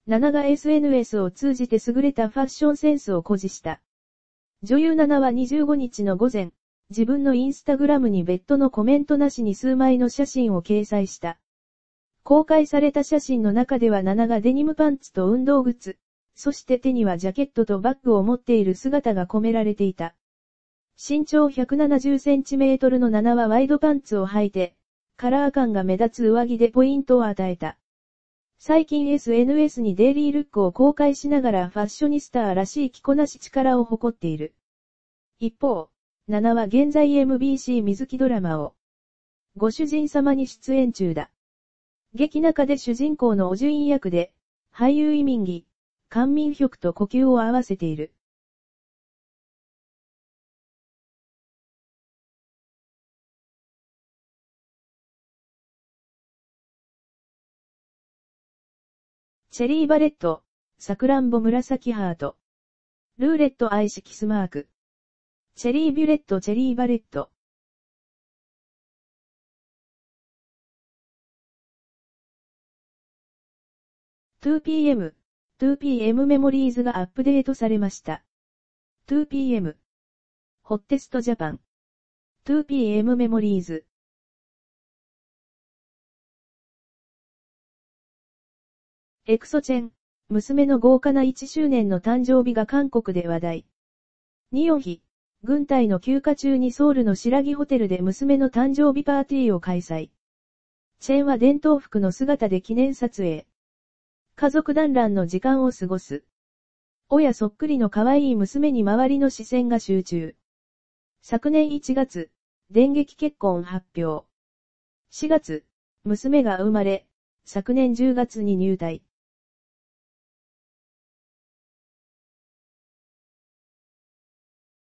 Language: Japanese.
ナナが SNS を通じて優れたファッションセンスを誇示した。女優ナナは25日の午前、自分のインスタグラムに別途のコメントなしに数枚の写真を掲載した。公開された写真の中ではナナがデニムパンツと運動靴、そして手にはジャケットとバッグを持っている姿が込められていた。身長170センチメートルのナナはワイドパンツを履いて、カラー感が目立つ上着でポイントを与えた。最近 SNS にデイリールックを公開しながらファッショニスターらしい着こなし力を誇っている。一方、ナナは現在 MBC 水木ドラマをご主人様に出演中だ。劇中で主人公のお順位役で、俳優イミンギ、カンミンヒョクと呼吸を合わせている。チェリーバレット、さくらんぼ紫ハート。ルーレット愛しキスマーク。チェリービュレットチェリーバレット。2pm メモリーズがアップデートされました。2pm ホッテストジャパン 2pm メモリーズエクソチェン、娘の豪華な1周年の誕生日が韓国で話題。ニヨンヒ、軍隊の休暇中にソウルの白木ホテルで娘の誕生日パーティーを開催。チェンは伝統服の姿で記念撮影。家族団らんの時間を過ごす。親そっくりの可愛い娘に周りの視線が集中。昨年1月、電撃結婚発表。4月、娘が生まれ、昨年10月に入隊。